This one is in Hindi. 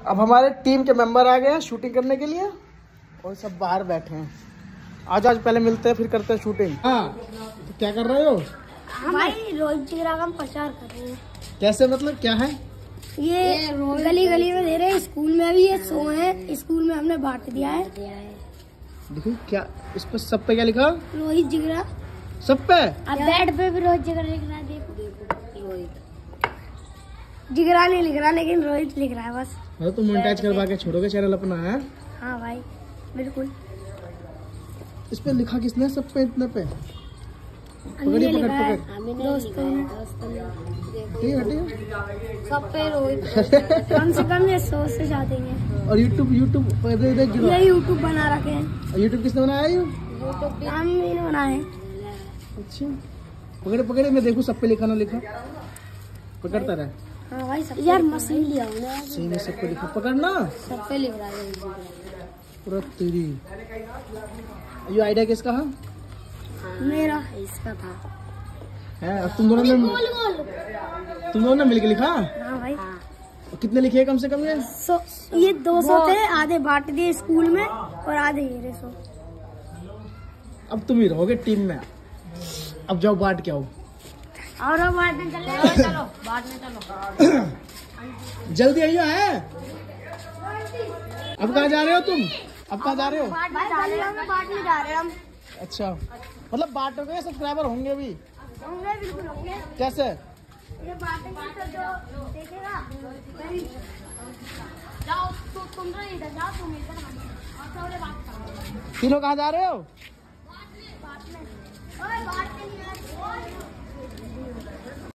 अब हमारे टीम के मेंबर आ गए हैं शूटिंग करने के लिए और सब बाहर बैठे हैं। आज पहले मिलते हैं फिर करते हैं शूटिंग। हाँ तो क्या कर रहे हो? भाई रोहित जिगरा का प्रचार कर रहे हैं। कैसे मतलब क्या है ये गली गली में दे रहे हैं, स्कूल में भी ये शो है, स्कूल में हमने बांट दिया है। देखो क्या इस पर सब पे क्या लिखा? रोहित जिगरा सब पे। अब बेड पे भी रोहित जिगरा लिख रहा है। देखो रोहित जिगरा नहीं लिख रहा लेकिन रोहित लिख रहा है बस। मतलब तुम मोनेटाइज करवा के छोड़ोगे चैनल अपना है? हाँ भाई बिल्कुल। इस पे लिखा किसने सब पे इतने पे? पकड़िए पकड़ दोस्तों ने सब पे रोहित कम से कम ये 100 से ज्यादा हैं। और यूट्यूब पर ये यूट्यूब बना रखे हैं। यूट्यूब किसने बनाया? यूट्यूब हम ही ने बनाए। अच्छा पकड़े पकड़े मैं देखूं सब पे लिखा ना लिखा। पकड़ता रहे। हाँ भाई सब यार मशीन लिया ना सही में सब पे लिखा। पकड़ना सब पे लिख रहा है पूरा तेरी। ये आइडिया किसका है? मेरा इसका था है। अब तुम दोनों ने मिलके लिखा? हाँ भाई। कितने लिखे कम से कम? ये 200 थे, आधे बांट दिए स्कूल में और आधे ये 100। अब तुम ही रहोगे टीम में। अब जाओ बांट के आओ। और बांटने चलो बांटने चलो जल्दी आइयो है। अब कहाँ जा रहे हो तुम? अब कहाँ जा रहे हो? बांटने जा रहे हैं हम। अच्छा मतलब बांटोगे सब्सक्राइबर होंगे भी? होंगे बिल्कुल होंगे। कैसे? ये बांटेंगे तो जो देखेगा जाओ तुम तो इधर जाओ, तुम इधर तीनों कहाँ जा रहे हो? बांटने।